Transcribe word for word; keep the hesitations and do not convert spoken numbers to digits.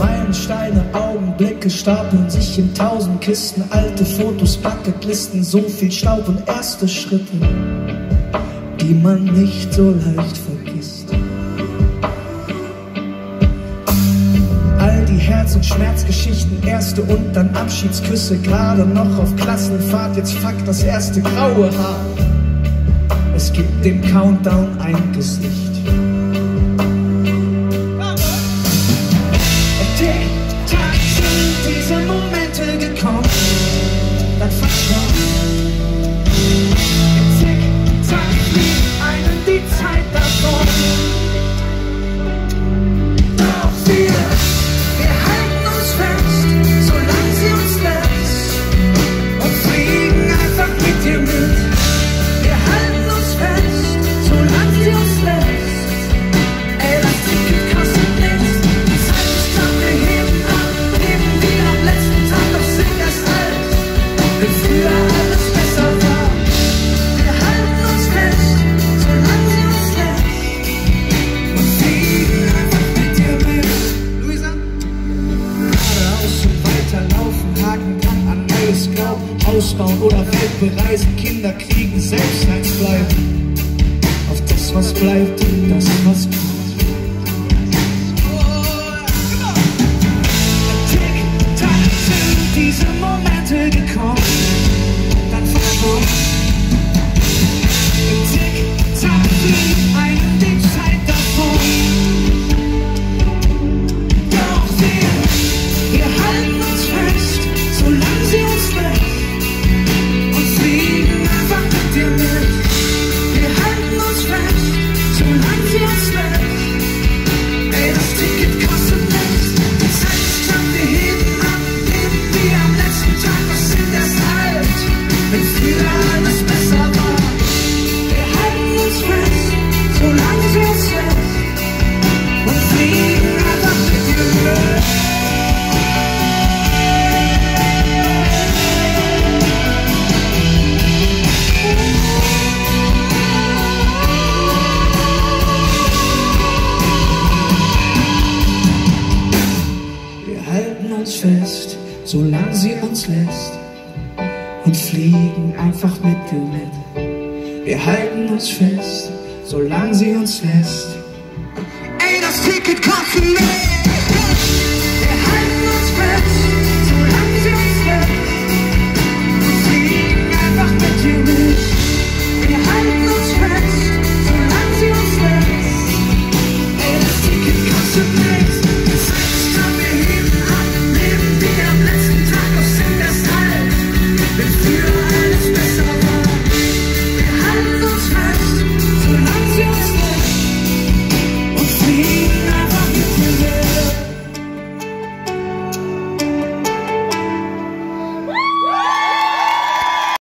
Meilensteine, Augenblicke stapeln sich in tausend Kisten. Alte Fotos, Bucketlisten, so viel Staub und erste Schritte, die man nicht so leicht vergisst. All die Herz- und Schmerzgeschichten, erste und dann Abschiedsküsse, gerade noch auf Klassenfahrt, jetzt fuck das erste graue Haar. Es gibt dem Countdown ein Gesicht. Tick-Tack sind diese Momente gekommen, dann verschwunden. Tick-Tack fliegt einen die Zeit davon. Doch wir, wir halten uns fest, solange sie uns lässt, und fliegen einfach mit dir mit. Wir halten uns fest, solange sie uns lässt. Ey, das Ticket kostet nichts. Die Zeit ist knapp, wir heben ab, leben wie am letzten Tag, doch sind erst alt, wenn früher alles besser war. Wir halten uns fest, solange sie uns lässt, und fliegen einfach mit dir mit. Luisa? Geradeaus und weiterlaufen, Haken dran an neues Glauben, ausbauen oder Welt bereisen, Kinder kriegen, selbst eins bleiben. Auf das, was bleibt und das, was kommt. Tick-Tack sind diese Momente gekommen, dann verschwunden. Tick-Tack fliegt einem die Zeit davon. Doch wir, wir halten uns fest, solange sie uns lässt, und fliegen einfach mit dir mit. Wir halten uns fest, solange sie uns lässt. Ey, das Ticket kostet nichts. Die Zeit ist knapp, wir heben ab, leben wie am letzten Tag, doch sind erst alt, wenn früher alles besser war. Wir halten uns fest, solange sie uns lässt, und fliegen einfach mit dir mit. Wir halten uns fest, solange sie uns lässt, und fliegen einfach mit dir mit. Wir halten uns fest, solange sie uns lässt. Ey, das Ticket kostet nichts.